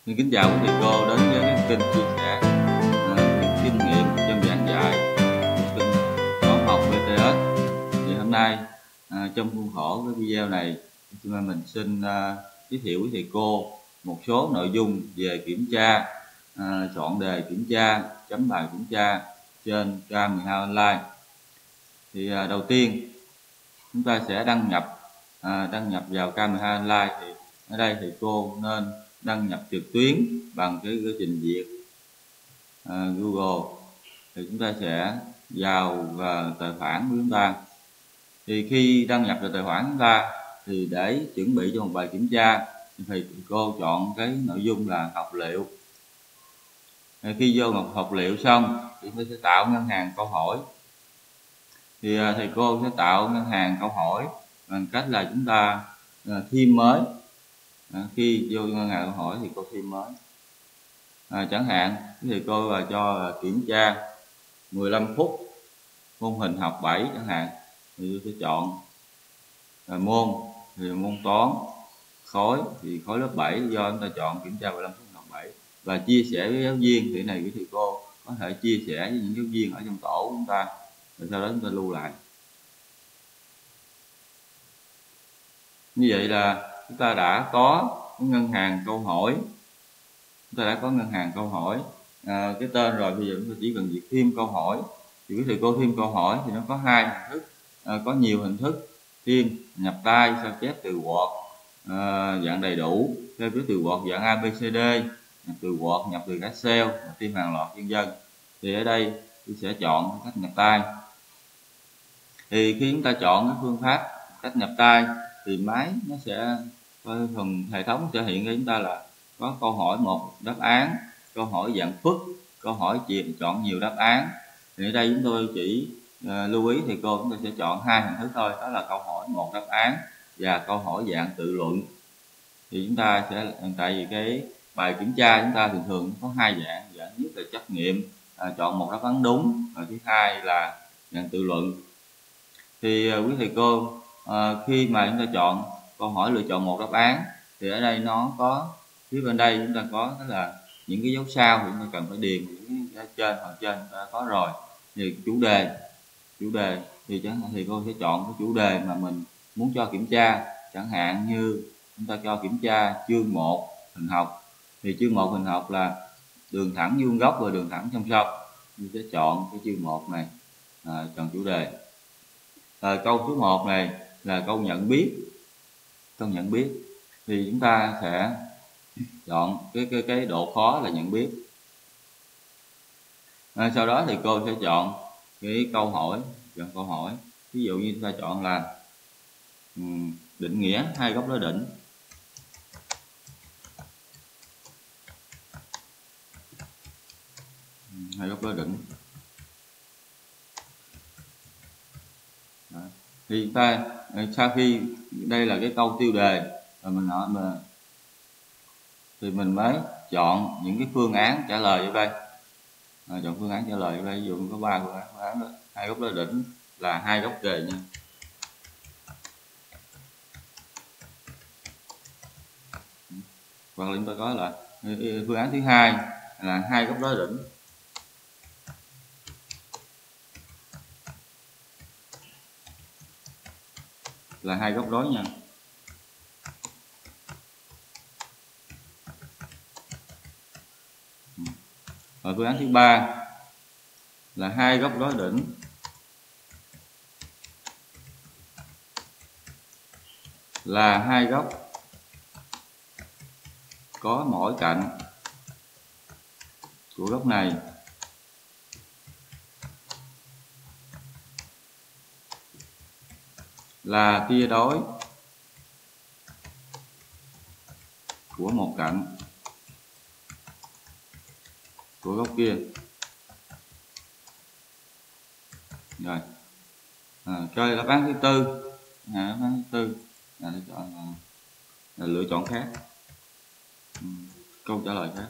Xin kính chào quý thầy cô đến với cái kênh chia sẻ những kinh nghiệm trong giảng dạy kênh toán học VTS. Thì hôm nay trong khuôn khổ cái video này mình xin giới thiệu với thầy cô một số nội dung về kiểm tra, chọn đề kiểm tra, chấm bài kiểm tra trên K12 Online. Thì đầu tiên chúng ta sẽ đăng nhập vào K12 Online. Thì ở đây thầy cô nên đăng nhập trực tuyến bằng cái trình duyệt Google. Thì chúng ta sẽ vào tài khoản của chúng ta. Thì khi đăng nhập vào tài khoản chúng ta thì để chuẩn bị cho một bài kiểm tra thì thầy cô chọn cái nội dung là học liệu. Khi vô học liệu xong thì chúng ta sẽ tạo ngân hàng câu hỏi. Thì thầy cô sẽ tạo ngân hàng câu hỏi bằng cách là chúng ta thêm mới. Khi vô ngân hàng câu hỏi thì cô thêm mới, chẳng hạn thì cô cho kiểm tra 15 phút môn hình học 7 chẳng hạn, thì tôi sẽ chọn môn thì môn toán khối thì khối lớp 7, do chúng ta chọn kiểm tra 15 phút học 7 và chia sẻ với giáo viên. Thì này thì cô có thể chia sẻ với những giáo viên ở trong tổ của chúng ta, rồi sau đó chúng ta lưu lại. Như vậy là chúng ta đã có ngân hàng câu hỏi. Cái tên rồi, bây giờ chúng ta chỉ cần việc thêm câu hỏi. Thì quý thầy cô thêm câu hỏi thì nó có hai hình thức, có nhiều hình thức: thêm nhập tay, sao chép từ Word dạng đầy đủ, sao chép từ Word dạng ABCD, nhập từ Word, nhập từ Excel, thêm hàng loạt vân vân. Thì ở đây tôi sẽ chọn cách nhập tay. Thì khi chúng ta chọn cái phương pháp cách nhập tay thì máy nó sẽ, phần hệ thống sẽ hiện cho chúng ta là có câu hỏi một đáp án, câu hỏi dạng phức, câu hỏi chọn nhiều đáp án. Thì ở đây chúng tôi chỉ lưu ý thầy cô chúng ta sẽ chọn hai hình thức thôi, đó là câu hỏi một đáp án và câu hỏi dạng tự luận. Thì chúng ta sẽ, tại vì cái bài kiểm tra chúng ta thường có hai dạng nhất là trắc nghiệm, chọn một đáp án đúng, và thứ hai là dạng tự luận. Thì quý thầy cô khi mà chúng ta chọn câu hỏi lựa chọn một đáp án thì ở đây nó có, phía bên đây chúng ta có đó là những cái dấu sao, thì chúng ta cần phải điền những cái trên, phần trên chúng ta có rồi. Thì chủ đề thì chẳng hạn thì cô sẽ chọn cái chủ đề mà mình muốn cho kiểm tra, chẳng hạn như chúng ta cho kiểm tra chương 1 hình học. Thì chương 1 hình học là đường thẳng vuông góc và đường thẳng song song. Mình sẽ chọn cái chương 1 này, chọn chủ đề. Câu số 1 này là câu nhận biết. Thì chúng ta sẽ chọn cái độ khó là nhận biết. Sau đó thì cô sẽ chọn cái câu hỏi, ví dụ như chúng ta chọn là định nghĩa hai góc đối đỉnh. Thì chúng ta sau khi đây là cái câu tiêu đề rồi mình hỏi thì mình mới chọn những cái phương án trả lời ở đây. Chọn phương án trả lời ở đây, ví dụ có 3 phương án đó. Hai góc đối đỉnh là hai góc kề nha. Hoặc là chúng ta có là phương án thứ hai là hai góc đối đỉnh là hai góc đối nha. Và phương án thứ ba là hai góc đối đỉnh là hai góc có mỗi cạnh của góc này là tia đối của một cạnh của góc kia. Rồi coi đáp án thứ tư. Đáp án thứ tư là chọn là lựa chọn khác, câu trả lời khác.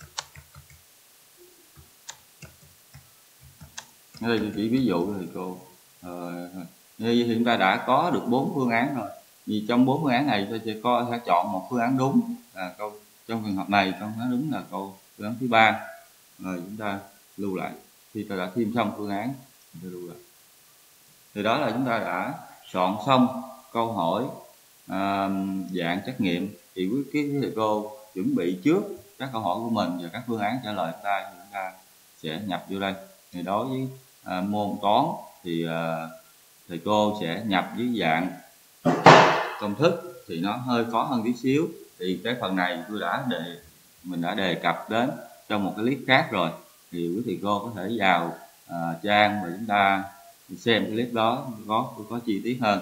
Ở đây chỉ ví dụ thì cô như chúng ta đã có được 4 phương án rồi. Vì trong 4 phương án này ta sẽ chọn một phương án đúng, câu trong trường hợp này con nói đúng là câu phương án thứ 3. Rồi chúng ta lưu lại. Khi ta đã thêm xong phương án, chúng ta lưu lại. Từ đó là chúng ta đã soạn xong câu hỏi dạng trắc nghiệm. Thì quý thầy cô chuẩn bị trước các câu hỏi của mình và các phương án trả lời của ta, thì chúng ta sẽ nhập vô đây. Thì đối với môn toán thì thầy cô sẽ nhập với dạng công thức, thì nó hơi khó hơn tí xíu. Thì cái phần này mình đã đề cập đến trong một cái clip khác rồi, thì quý thầy cô có thể vào trang và chúng ta xem cái clip đó có chi tiết hơn.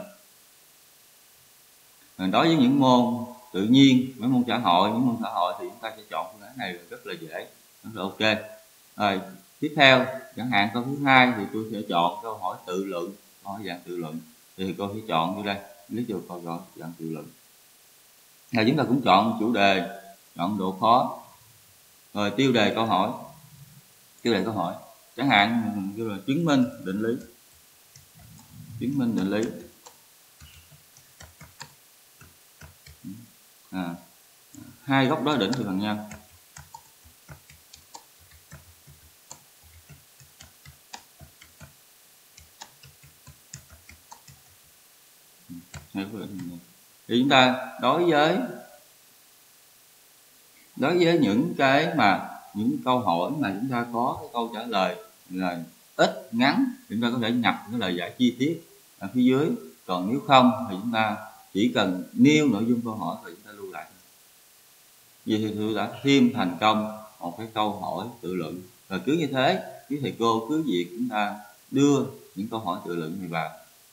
Đối với những môn tự nhiên, mấy môn xã hội, thì chúng ta sẽ chọn phương án này rất là dễ, rất là ok. Rồi tiếp theo, chẳng hạn câu thứ 2 thì tôi sẽ chọn câu hỏi tự luận, câu hỏi dạng tự luận. Thì cô sẽ chọn như đây, lý do câu hỏi dạng tự luận. Rồi chúng ta cũng chọn chủ đề, chọn độ khó, rồi tiêu đề câu hỏi. Chẳng hạn như là chứng minh định lý. Hai góc đối đỉnh thì bằng nhau. Thì chúng ta đối với những câu hỏi mà chúng ta có cái câu trả lời là ít ngắn, chúng ta có thể nhập cái lời giải chi tiết ở phía dưới. Còn nếu không thì chúng ta chỉ cần nêu nội dung câu hỏi rồi chúng ta lưu lại. Vậy thì tôi đã thêm thành công một cái câu hỏi tự luận. Và cứ như thế, quý thầy cô cứ việc chúng ta đưa những câu hỏi tự luận này vào,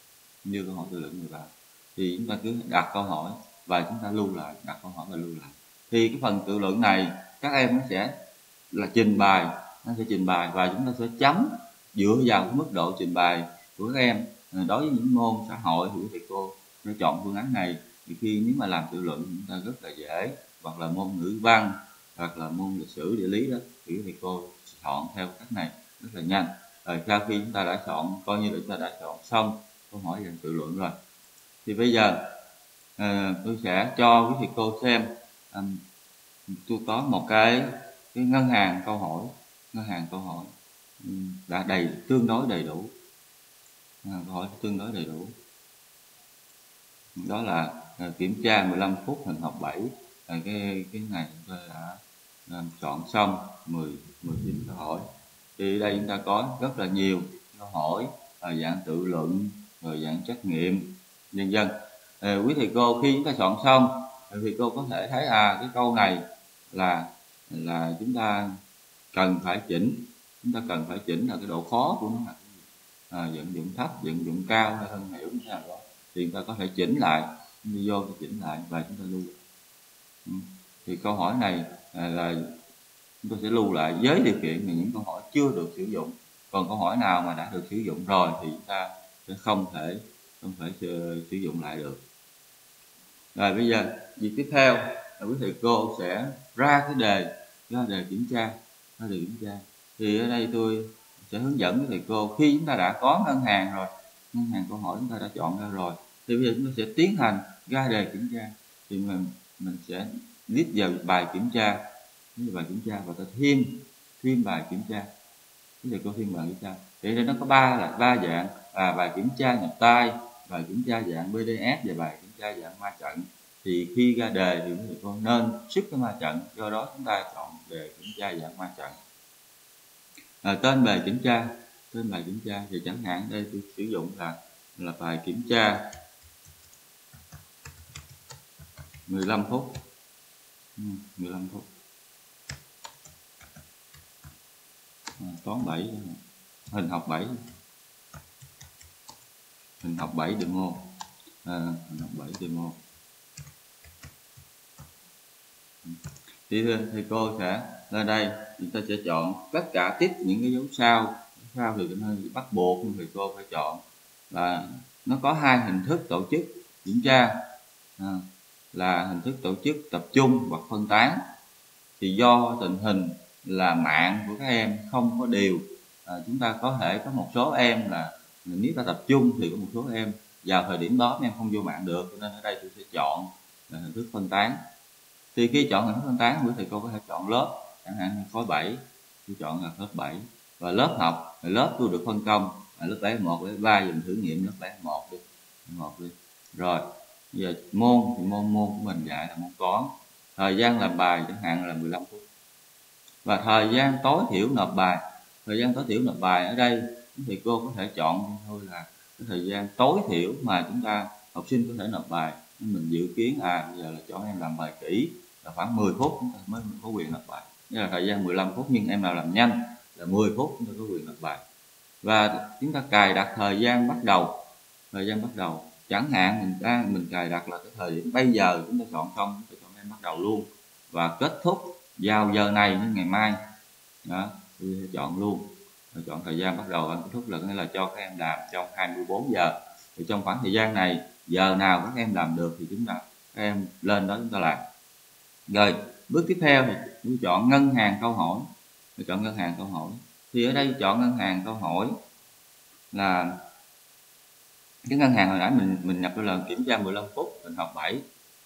thì chúng ta cứ đặt câu hỏi và chúng ta lưu lại, Thì cái phần tự luận này các em nó sẽ trình bày, và chúng ta sẽ chấm dựa vào cái mức độ trình bày của các em. Đối với những môn xã hội thì thầy cô sẽ chọn phương án này. Thì nếu mà làm tự luận chúng ta rất là dễ, hoặc là môn ngữ văn, hoặc là môn lịch sử, địa lý đó, thì thầy cô chọn theo cách này rất là nhanh. Rồi sau khi chúng ta đã chọn, coi như là chúng ta đã chọn xong câu hỏi dạng tự luận rồi, thì bây giờ tôi sẽ cho quý thầy cô xem. Tôi có một cái ngân hàng câu hỏi đã tương đối đầy đủ. Câu hỏi tương đối đầy đủ. Đó là kiểm tra 15 phút hình học 7. Cái này chúng tôi đã chọn xong 19 câu hỏi. Thì đây chúng ta có rất là nhiều câu hỏi dạng tự luận, rồi dạng trắc nghiệm, vân vân. Quý thầy cô khi chúng ta chọn xong thì cô có thể thấy cái câu này là chúng ta cần phải chỉnh. là cái độ khó của nó là vận dụng thấp, vận dụng cao hay thân hiểu như thế nào đó, thì chúng ta có thể chỉnh lại, và chúng ta lưu. Thì câu hỏi này là chúng ta sẽ lưu lại với điều kiện là những câu hỏi chưa được sử dụng. Còn câu hỏi nào mà đã được sử dụng rồi thì chúng ta sẽ không thể sử dụng lại được. Rồi bây giờ việc tiếp theo là quý thầy cô sẽ ra cái đề kiểm tra. Thì ở đây tôi sẽ hướng dẫn quý thầy cô, khi chúng ta đã có ngân hàng câu hỏi chúng ta đã chọn ra rồi, thì bây giờ chúng ta sẽ tiến hành ra đề kiểm tra. Thì mình sẽ click vào bài kiểm tra, và ta thêm bài kiểm tra. Quý thầy cô thêm bài kiểm tra. Thì đây nó có ba dạng là bài kiểm tra nhập tay, bài kiểm tra dạng PDF và bài kiểm tra dạng ma trận. Thì khi ra đề thì quý thầy cô nên xuất cái ma trận, do đó chúng ta chọn đề kiểm tra dạng ma trận. Tên bài kiểm tra thì chẳng hạn đây tôi sử dụng là bài kiểm tra 15 phút. 15 phút. Toán 7, hình học 7. Hình học 7 demo. Thì thầy cô sẽ lên đây, chúng ta sẽ chọn tất cả tiếp những cái dấu sau thì cũng hơi bắt buộc, nhưng thầy cô phải chọn là nó có hai hình thức tổ chức kiểm tra, là hình thức tổ chức tập trung hoặc phân tán. Thì do tình hình là mạng của các em không có đều, chúng ta có thể có một số em là nếu ta tập trung thì có một số em vào thời điểm đó em không vô mạng được, cho nên ở đây tôi sẽ chọn là hình thức phân tán. Thì khi chọn hình thức phân tán, quý thầy cô có thể chọn lớp, chẳng hạn như khối 7, tôi chọn là lớp 7 và lớp học, lớp tôi được phân công lớp 7-1, lớp 3 dùm thử nghiệm lớp 7-1 đi, rồi bây giờ môn thì môn của mình dạy là môn toán, thời gian làm bài chẳng hạn là 15 phút và thời gian tối thiểu nộp bài. Thời gian tối thiểu nộp bài ở đây thì cô có thể chọn thôi là cái thời gian tối thiểu mà chúng ta học sinh có thể nộp bài. Mình dự kiến bây giờ là cho em làm bài kỹ là khoảng 10 phút chúng ta mới có quyền nộp bài, nghĩa là thời gian 15 phút nhưng em nào làm nhanh là 10 phút chúng ta có quyền nộp bài. Và chúng ta cài đặt thời gian bắt đầu, chẳng hạn mình cài đặt là cái thời điểm bây giờ chúng ta chọn xong, chúng ta chọn em bắt đầu luôn và kết thúc vào giờ này như ngày mai đó, tôi sẽ chọn luôn. Rồi chọn thời gian bắt đầu và kết thúc là nghĩa là cho các em làm trong 24 giờ. Thì trong khoảng thời gian này, giờ nào các em làm được thì các em lên đó chúng ta làm. Rồi bước tiếp theo thì tôi chọn ngân hàng câu hỏi. Thì ở đây chọn ngân hàng câu hỏi là cái ngân hàng hồi nãy mình nhập là kiểm tra 15 phút mình học 7,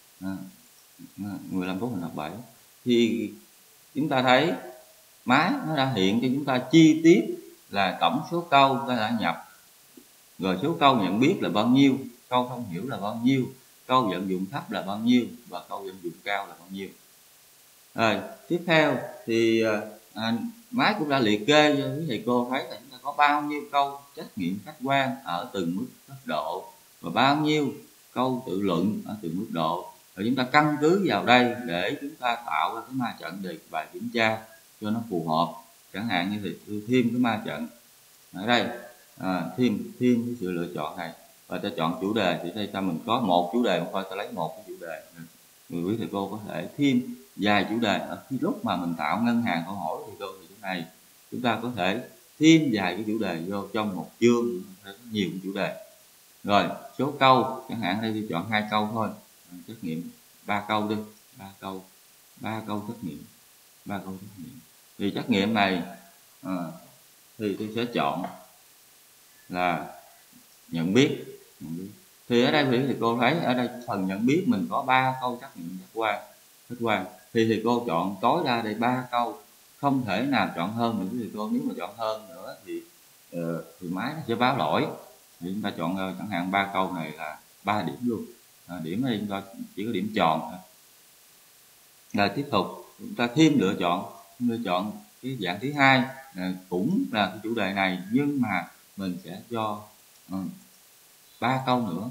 15 phút mình học 7 thì chúng ta thấy máy nó đã hiện cho chúng ta chi tiết là tổng số câu ta đã nhập, rồi số câu nhận biết là bao nhiêu, câu không hiểu là bao nhiêu, câu vận dụng thấp là bao nhiêu và câu vận dụng cao là bao nhiêu. Rồi tiếp theo thì máy cũng đã liệt kê cho quý thầy cô thấy là chúng ta có bao nhiêu câu trắc nghiệm khách quan ở từng mức độ và bao nhiêu câu tự luận ở từng mức độ, rồi chúng ta căn cứ vào đây để chúng ta tạo ra cái ma trận đề bài kiểm tra cho nó phù hợp. Chẳng hạn như thì tôi thêm cái ma trận ở đây, thêm cái sự lựa chọn này và ta chọn chủ đề. Thì đây mình có một chủ đề thôi, ta lấy một cái chủ đề, người quý thầy cô có thể thêm vài chủ đề. Ở khi lúc mà mình tạo ngân hàng câu hỏi thì chỗ này chúng ta có thể thêm vài cái chủ đề vô trong một chương, có nhiều chủ đề. Rồi số câu, chẳng hạn đây tôi chọn 2 câu thôi, trắc nghiệm 3 câu đi, 3 câu trắc nghiệm. Thì trắc nghiệm này thì tôi sẽ chọn là nhận biết. Thì ở đây thì cô thấy ở đây phần nhận biết mình có 3 câu trắc nghiệm khách quan thì cô chọn tối đa đây 3 câu, không thể nào chọn hơn nữa. Thì cô nếu mà chọn hơn nữa thì máy nó sẽ báo lỗi. Thì chúng ta chọn chẳng hạn 3 câu này là 3 điểm luôn, điểm ở đây chúng ta chỉ có điểm tròn thôi. Rồi tiếp tục chúng ta thêm lựa chọn cái dạng thứ hai, cũng là cái chủ đề này nhưng mà mình sẽ cho 3 câu nữa,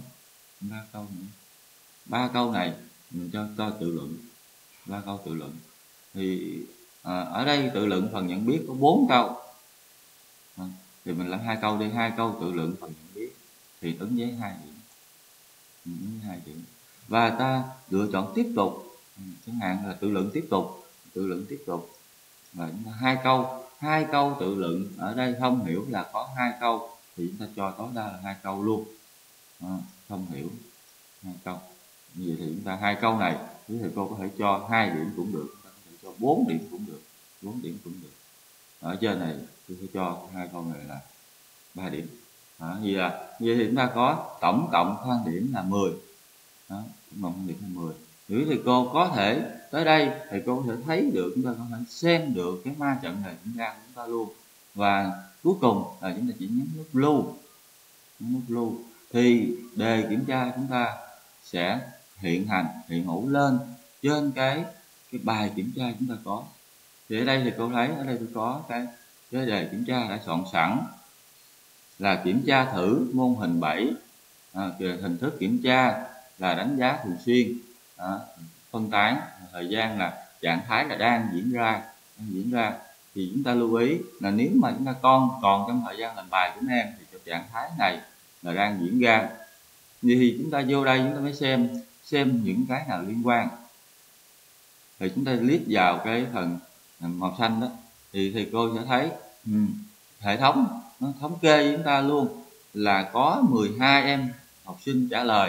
3 câu này mình cho tự luận, 3 câu tự luận. Thì ở đây tự luận phần nhận biết có 4 câu, thì mình làm 2 câu đi, 2 câu tự luận phần nhận biết thì ứng với 2 điểm. Và ta lựa chọn tiếp tục, chẳng hạn là tự luận tiếp tục và chúng ta 2 câu tự luận. Ở đây không hiểu là có 2 câu thì chúng ta cho tối đa là 2 câu luôn, không hiểu 2 câu. Như vậy thì chúng ta 2 câu này quý thầy cô có thể cho 2 điểm cũng được, chúng ta có thể cho 4 điểm cũng được, 4 điểm cũng được. Ở trên này tôi sẽ cho 2 câu này là 3 điểm. Vậy thì chúng ta có tổng cộng thang điểm là 10. Tổng cộng thang điểm là 10. Thì thầy cô có thể tới đây thầy cô có thể thấy được, chúng ta có thể xem được cái ma trận này diễn ra của chúng ta luôn. Và cuối cùng là chúng ta chỉ nhấn nút lưu thì đề kiểm tra chúng ta sẽ hiện hữu lên trên cái bài kiểm tra chúng ta có. Thì ở đây thì cô thấy ở đây tôi có cái đề kiểm tra đã soạn sẵn là kiểm tra thử môn hình 7, hình thức kiểm tra là đánh giá thường xuyên, phân tán, thời gian là trạng thái là đang diễn ra. Thì chúng ta lưu ý là nếu mà chúng ta còn trong thời gian làm bài của em thì trạng thái này là đang diễn ra. Thì chúng ta vô đây chúng ta mới xem những cái nào liên quan. Thì chúng ta click vào cái phần màu xanh đó thì thầy cô sẽ thấy hệ thống nó thống kê với chúng ta luôn là có 12 em học sinh trả lời.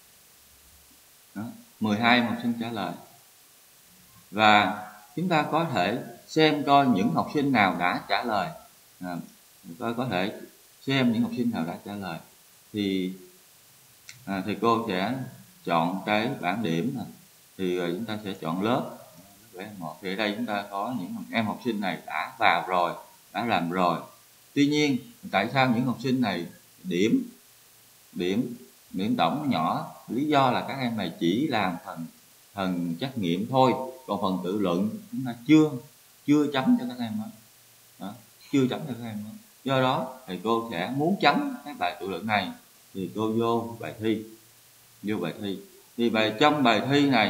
12 em học sinh trả lời. Và chúng ta có thể xem coi những học sinh nào đã trả lời. Tôi có thể xem những học sinh nào đã trả lời. Thì thầy cô sẽ chọn cái bảng điểm này. thì chúng ta sẽ chọn lớp B1. Thì ở đây chúng ta có những em học sinh này đã vào rồi, đã làm rồi. Tuy nhiên tại sao những học sinh này điểm tổng nó nhỏ? Lý do là các em này chỉ làm phần trắc nghiệm thôi, còn phần tự luận chúng ta chưa chấm cho các em đó, chưa chấm cho các em đó. Do đó thầy cô sẽ muốn chấm cái bài tự luận này thì cô vô bài thi. Thì trong bài thi này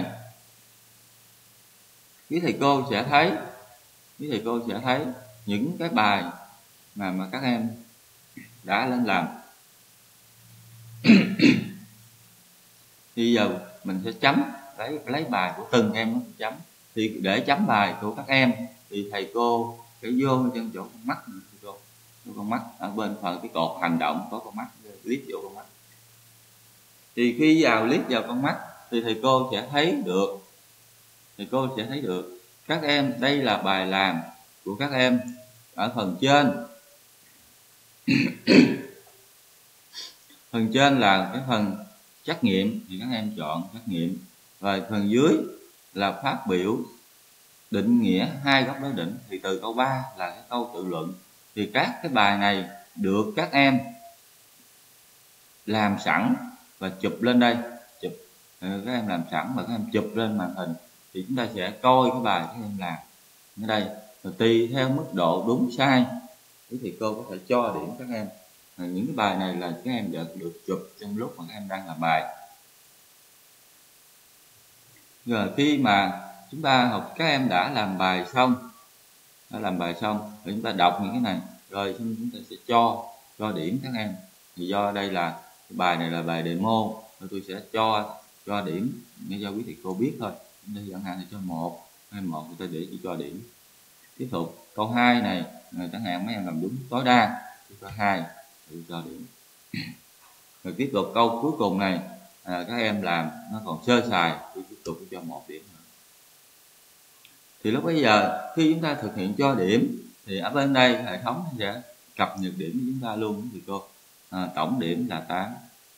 quý thầy cô sẽ thấy những cái bài mà các em đã lên làm. Thì giờ mình sẽ chấm, lấy bài của từng em nó chấm. Thì để chấm bài của các em thì thầy cô sẽ vô trên chỗ con mắt, con mắt ở bên phần cái cột hành động có con mắt, click vô con mắt. Thì khi click vào con mắt thì thầy cô sẽ thấy được các em, đây là bài làm của các em ở phần trên. Phần trên là cái phần trắc nghiệm thì các em chọn trắc nghiệm, và phần dưới là phát biểu định nghĩa hai góc đối định. Thì từ câu 3 là cái câu tự luận. Thì các cái bài này được các em làm sẵn và chụp lên đây, các em làm sẵn và các em chụp lên màn hình. Thì chúng ta sẽ coi cái bài các em làm ở đây, rồi tùy theo mức độ đúng sai thì cô có thể cho điểm các em. Những cái bài này là các em được chụp trong lúc mà các em đang làm bài. Rồi khi mà chúng ta học, các em đã làm bài xong thì chúng ta đọc những cái này rồi chúng ta sẽ cho điểm các em. Thì do đây là cái bài này là bài demo, tôi sẽ cho điểm để cho quý thầy cô biết thôi. Đây chẳng hạn là cho 1, người ta để cho điểm. Tiếp tục câu 2 này chẳng hạn mấy em làm đúng tối đa thì cho 2 thì cho điểm. Rồi tiếp tục câu cuối cùng này các em làm nó còn sơ sài thì tiếp tục cho 1 điểm nữa. Thì lúc bây giờ khi chúng ta thực hiện cho điểm thì ở bên đây hệ thống sẽ cập nhật điểm của chúng ta luôn thì cô. Tổng điểm là 8.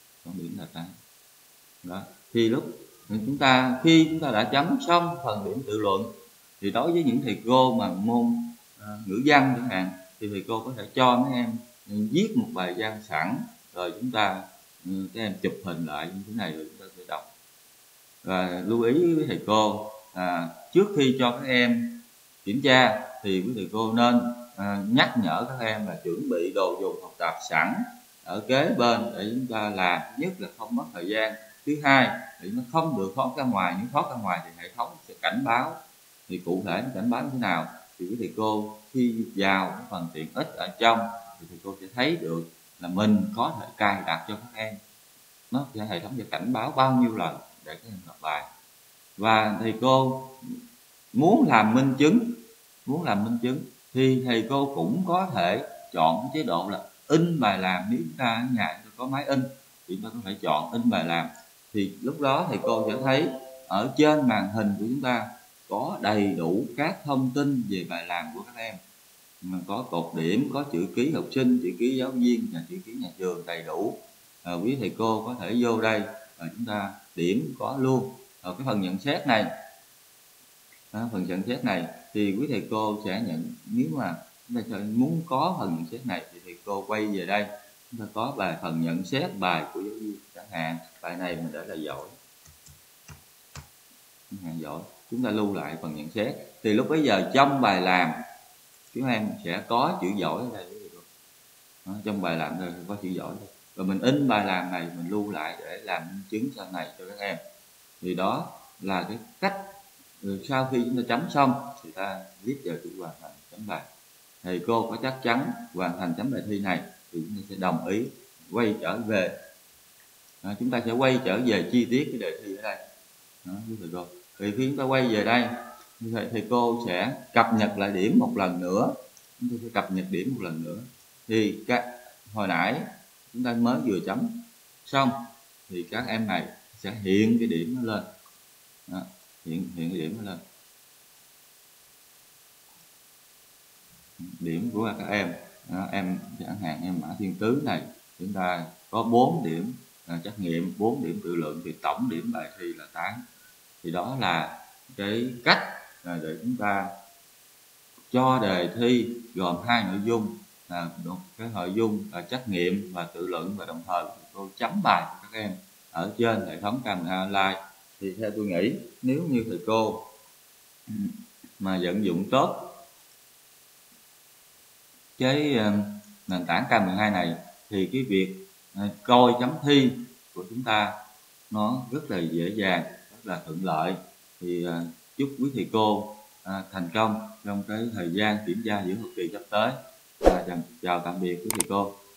Đó. Thì khi chúng ta đã chấm xong phần điểm tự luận thì đối với những thầy cô mà môn ngữ văn chẳng hạn thì thầy cô có thể cho mấy em viết một bài văn sẵn, rồi các em chụp hình lại như thế này rồi chúng ta sẽ đọc. Và lưu ý với thầy cô trước khi cho các em kiểm tra thì quý thầy cô nên nhắc nhở các em là chuẩn bị đồ dùng học tập sẵn ở kế bên để chúng ta làm. Nhất là không mất thời gian. Thứ hai thì nó không được thoát ra ngoài, nếu thoát ra ngoài thì hệ thống sẽ cảnh báo. Thì cụ thể nó cảnh báo như thế nào thì quý thầy cô khi vào cái phần tiện ích ở trong thì thầy cô sẽ thấy được là mình có thể cài đặt cho các em. Nó sẽ hệ thống sẽ cảnh báo bao nhiêu lần để các em học bài. Và thầy cô muốn làm minh chứng thì thầy cô cũng có thể chọn cái chế độ là in bài làm. Nếu chúng ta ở nhà có máy in thì chúng ta có thể chọn in bài làm. Thì lúc đó thầy cô sẽ thấy ở trên màn hình của chúng ta có đầy đủ các thông tin về bài làm của các em. Có cột điểm, có chữ ký học sinh, chữ ký giáo viên và chữ ký nhà trường đầy đủ. Quý thầy cô có thể vô đây và chúng ta điểm có luôn. Ở cái phần nhận xét này, phần nhận xét này thì quý thầy cô sẽ nhận. Nếu mà chúng ta muốn có phần nhận xét này thì thầy cô quay về đây, chúng ta có phần nhận xét bài của giáo viên chẳng hạn. Bài này mình để là giỏi, chúng ta lưu lại phần nhận xét. Thì lúc bấy giờ trong bài làm chúng em sẽ có chữ giỏi ở đây. Trong bài làm này có chữ giỏi đây. Và mình in bài làm này mình lưu lại để làm minh chứng sau này cho các em. Thì đó là cái cách sau khi chúng ta chấm xong thì ta viết vào chữ hoàn thành chấm bài. Thầy cô có chắc chắn hoàn thành chấm bài thi này thì chúng ta sẽ đồng ý quay trở về. Chúng ta sẽ quay trở về chi tiết cái đề thi ở đây. Thầy cô. Thì khi chúng ta quay về đây thầy cô sẽ cập nhật lại điểm một lần nữa. Chúng ta sẽ cập nhật điểm một lần nữa. Thì hồi nãy chúng ta mới vừa chấm xong thì các em này sẽ hiện cái điểm nó lên. Hiện cái điểm nó lên. Điểm của các em. Em chẳng hạn em Mã Thiên Tứ này chúng ta có 4 điểm trắc nghiệm, 4 điểm tự luận thì tổng điểm bài thi là 8. thì đó là cái cách để chúng ta cho đề thi gồm hai nội dung, một cái nội dung là trắc nghiệm và tự luận, và đồng thời cô chấm bài của các em ở trên hệ thống camera online. Thì theo tôi nghĩ nếu như thầy cô mà vận dụng tốt cái nền tảng K12 này thì cái việc coi chấm thi của chúng ta nó rất là dễ dàng, rất là thuận lợi. Thì chúc quý thầy cô thành công trong cái thời gian kiểm tra giữa học kỳ sắp tới. Chào tạm biệt quý thầy cô.